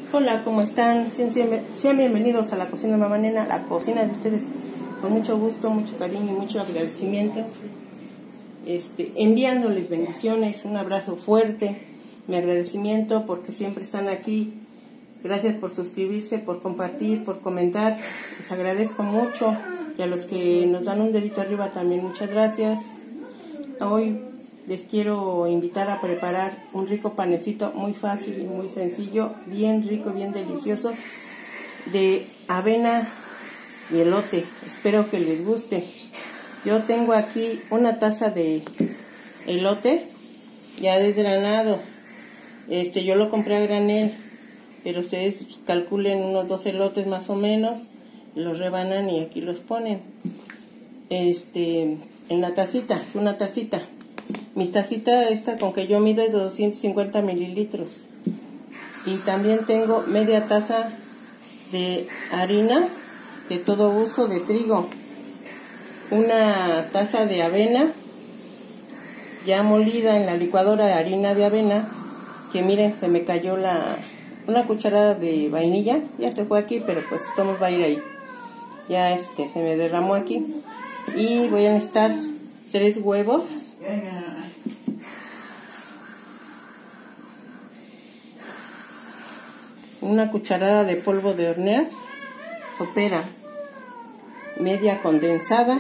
Hola, ¿cómo están? Sean bienvenidos a la cocina de Mamá Nena, la cocina de ustedes. Con mucho gusto, mucho cariño y mucho agradecimiento. Enviándoles bendiciones, un abrazo fuerte, mi agradecimiento porque siempre están aquí. Gracias por suscribirse, por compartir, por comentar. Les agradezco mucho. Y a los que nos dan un dedito arriba también, muchas gracias. Hoy les quiero invitar a preparar un rico panecito muy fácil y muy sencillo, bien rico, bien delicioso, de avena y elote. Espero que les guste. Yo tengo aquí una taza de elote ya desgranado. Yo lo compré a granel, pero ustedes calculen unos 2 elotes más o menos, los rebanan y aquí los ponen. En la tacita, es una tacita. Mi tacita esta con que yo mido es de 250 mililitros. Y también tengo media taza de harina de todo uso de trigo. Una taza de avena ya molida en la licuadora de harina de avena. Que miren, se me cayó una cucharada de vainilla. Ya se fue aquí, pero pues esto va a ir ahí. Ya se me derramó aquí. Y voy a necesitar 3 huevos. Una cucharada de polvo de hornear, sopera, media condensada,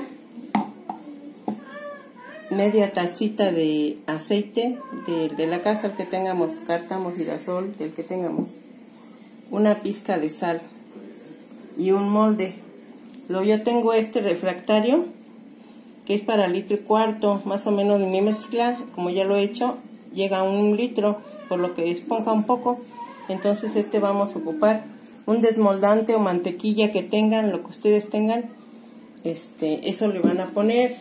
media tacita de aceite de la casa, el que tengamos, cártamo, girasol, el que tengamos, una pizca de sal y un molde. Yo tengo este refractario que es para 1,25 litros, más o menos. Mi mezcla, como ya lo he hecho, llega a 1 litro, por lo que esponja un poco. Entonces vamos a ocupar un desmoldante o mantequilla que tengan, lo que ustedes tengan, eso le van a poner.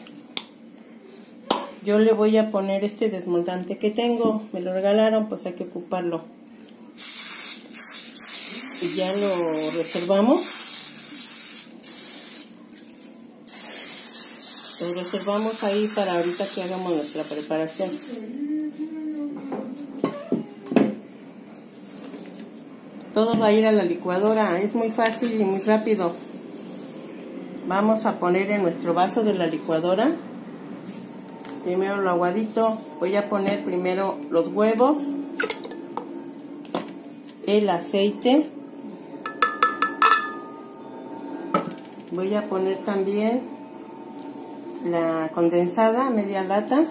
Yo le voy a poner este desmoldante que tengo, me lo regalaron, pues hay que ocuparlo. Y ya lo reservamos. Lo reservamos ahí para ahorita que hagamos nuestra preparación. Todo va a ir a la licuadora, es muy fácil y muy rápido. Vamos a poner en nuestro vaso de la licuadora primero lo aguadito. Voy a poner primero los huevos, el aceite. Voy a poner también la condensada, media lata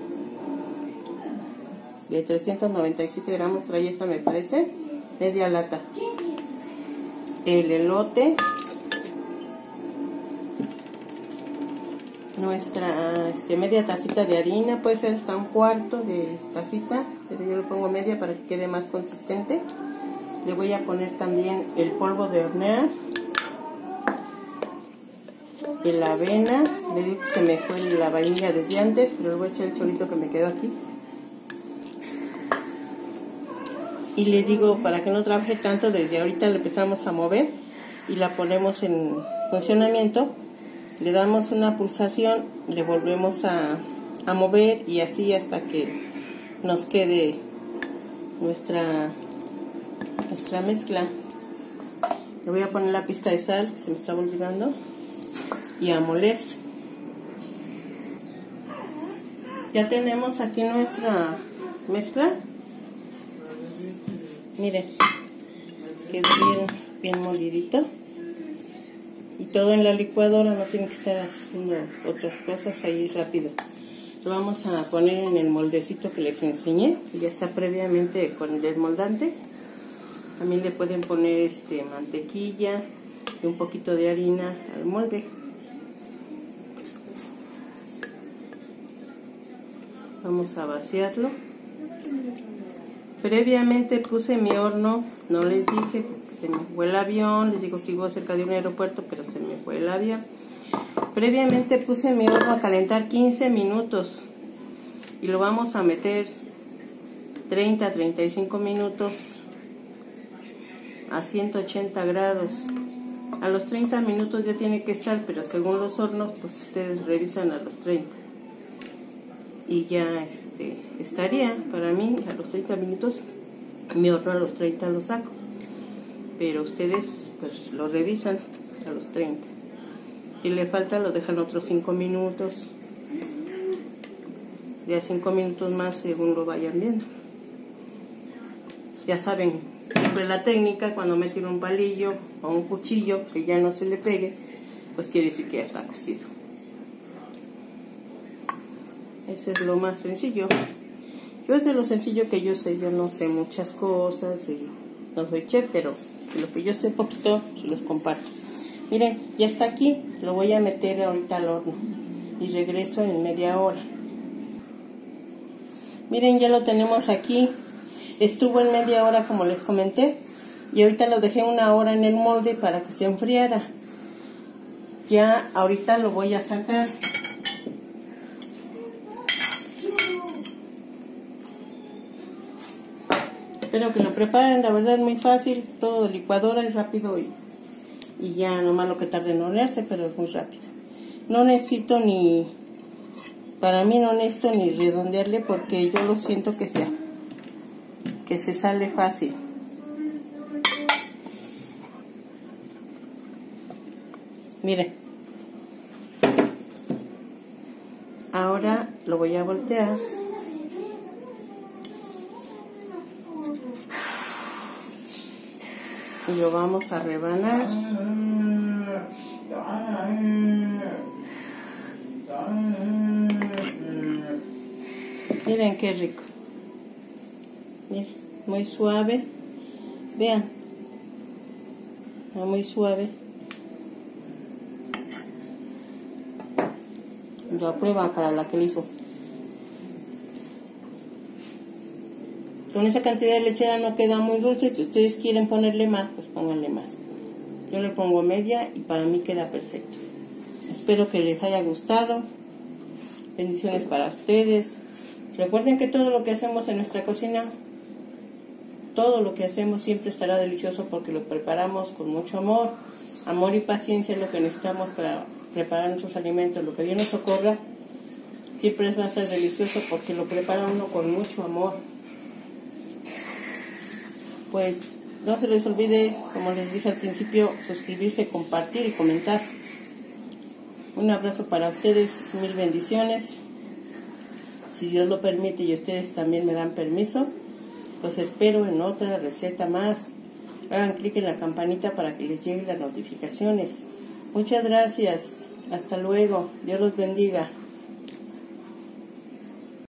de 397 gramos, trae esta me parece, media lata. El elote, nuestra media tacita de harina, puede ser hasta 1/4 de tacita, pero yo le pongo media para que quede más consistente. Le voy a poner también el polvo de hornear, la avena. Le digo que se me fue la vainilla desde antes, pero le voy a echar el chorrito que me quedó aquí. Y le digo, para que no trabaje tanto, desde ahorita le empezamos a mover y la ponemos en funcionamiento. Le damos una pulsación, le volvemos a mover y así hasta que nos quede nuestra mezcla. Le voy a poner la pizca de sal, que se me estaba olvidando, y a moler. Ya tenemos aquí nuestra mezcla. Miren, quedó bien molidito. Y todo en la licuadora, no tiene que estar haciendo otras cosas ahí rápido. Lo vamos a poner en el moldecito que les enseñé, que ya está previamente con el desmoldante. También le pueden poner mantequilla y un poquito de harina al molde. Vamos a vaciarlo. Previamente puse mi horno, no les dije porque se me fue el avión. Les digo, sigo cerca de un aeropuerto, pero se me fue el avión. Previamente puse mi horno a calentar 15 minutos y lo vamos a meter 30-35 minutos a 180 grados. A los 30 minutos ya tiene que estar, pero según los hornos, pues ustedes revisan a los 30. Y ya estaría, para mí, a los 30 minutos, mi horno a los 30 lo saco. pero ustedes pues lo revisan a los 30. Si le falta lo dejan otros 5 minutos, ya 5 minutos más según lo vayan viendo. Ya saben, siempre la técnica, cuando meten un palillo o un cuchillo que ya no se le pegue, pues quiere decir que ya está cocido. Eso es lo más sencillo. Yo es de lo sencillo que yo sé. Yo no sé muchas cosas y no soy chef, pero lo que yo sé poquito se los comparto. Miren, ya está aquí. Lo voy a meter ahorita al horno y regreso en media hora. Miren, ya lo tenemos aquí. Estuvo en media hora como les comenté y ahorita lo dejé 1 hora en el molde para que se enfriara. Ya ahorita lo voy a sacar. Espero que lo preparen, la verdad es muy fácil, todo de licuadora y rápido y ya nomás lo que tarde en hornearse, pero es muy rápido. No necesito ni, para mí no necesito ni redondearle porque yo lo siento que se sale fácil. Miren, ahora lo voy a voltear. Y lo vamos a rebanar. Miren qué rico. Miren, muy suave. Vean. Está muy suave. Lo prueban para la que lo hizo. Con esa cantidad de lechera no queda muy dulce. Si ustedes quieren ponerle más, pues pónganle más. Yo le pongo media y para mí queda perfecto. Espero que les haya gustado. Bendiciones para ustedes. Recuerden que todo lo que hacemos en nuestra cocina, todo lo que hacemos siempre estará delicioso porque lo preparamos con mucho amor. Amor y paciencia es lo que necesitamos para preparar nuestros alimentos. Lo que Dios nos ocurra siempre va a ser delicioso porque lo prepara uno con mucho amor. Pues no se les olvide, como les dije al principio, suscribirse, compartir y comentar. Un abrazo para ustedes, mil bendiciones. Si Dios lo permite y ustedes también me dan permiso, los espero en otra receta más. Hagan clic en la campanita para que les lleguen las notificaciones. Muchas gracias. Hasta luego. Dios los bendiga.